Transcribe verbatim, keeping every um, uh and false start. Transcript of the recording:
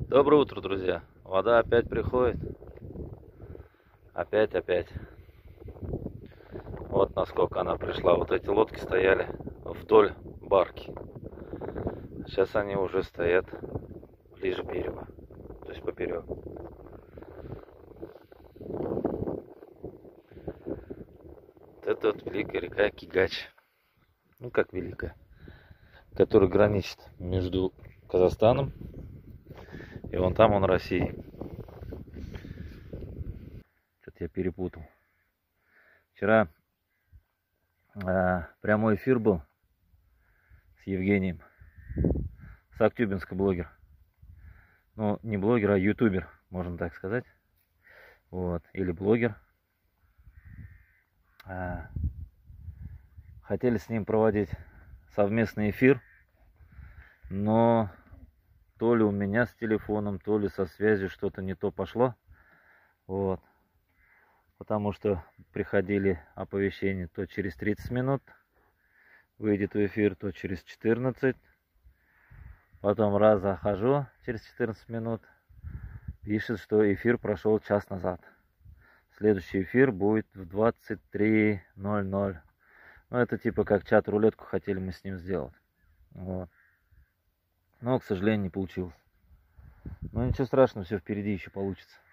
Доброе утро, друзья. Вода опять приходит. Опять, опять. Вот насколько она пришла. Вот эти лодки стояли вдоль барки. Сейчас они уже стоят ближе к берегу. То есть поперек. Вот это вот великая река Кигач. Ну как великая. Которая граничит между Казахстаном и вон там он Россией. Что-то я перепутал. Вчера э, прямой эфир был с Евгением. С Актюбинска, блогер. Ну, не блогер, а ютубер, можно так сказать. Вот. Или блогер. А, хотели с ним проводить совместный эфир. Но то ли у меня с телефоном, то ли со связью что-то не то пошло. Вот. Потому что приходили оповещения то через тридцать минут выйдет в эфир, то через четырнадцать. Потом раз захожу через четырнадцать минут, пишет, что эфир прошел час назад. Следующий эфир будет в двадцать три ноль ноль. Ну, это типа как чат-рулетку хотели мы с ним сделать. Вот. Но, к сожалению, не получилось. Но ничего страшного, все впереди еще получится.